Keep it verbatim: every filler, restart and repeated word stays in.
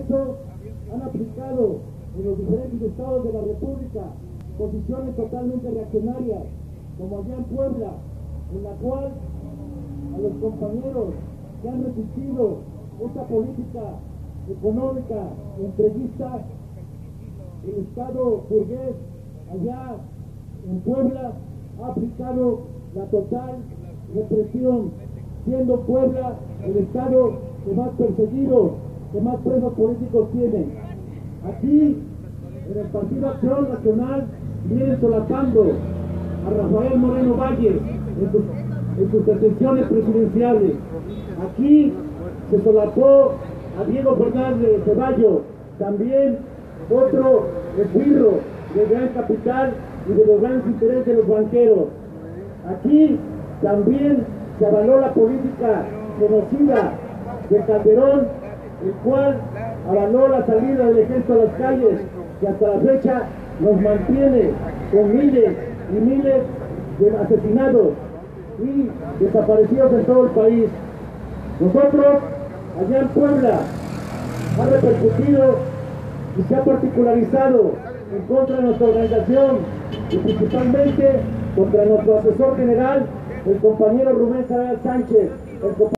eso han aplicado en los diferentes estados de la República posiciones totalmente reaccionarias, como allá en Puebla, en la cual a los compañeros que han resistido esta política económica entreguista, el Estado burgués allá en Puebla ha aplicado la total represión, siendo Puebla el estado que más perseguidos, que más presos políticos tiene. Aquí, en el Partido Acción Nacional, vienen solapando a Rafael Moreno Valle en sus, en sus detenciones presidenciales. Aquí se solapó a Diego Fernández Ceballos, también otro esbirro del gran capital y de los grandes intereses de los banqueros. Aquí también se avaló la política genocida de Calderón, el cual avaló la salida del ejército a las calles, que hasta la fecha nos mantiene con miles y miles de asesinados y desaparecidos en todo el país. Nosotros, allá en Puebla, ha repercutido y se ha particularizado en contra de nuestra organización y principalmente contra nuestro asesor general, el compañero Rubén Sarabia Sánchez, el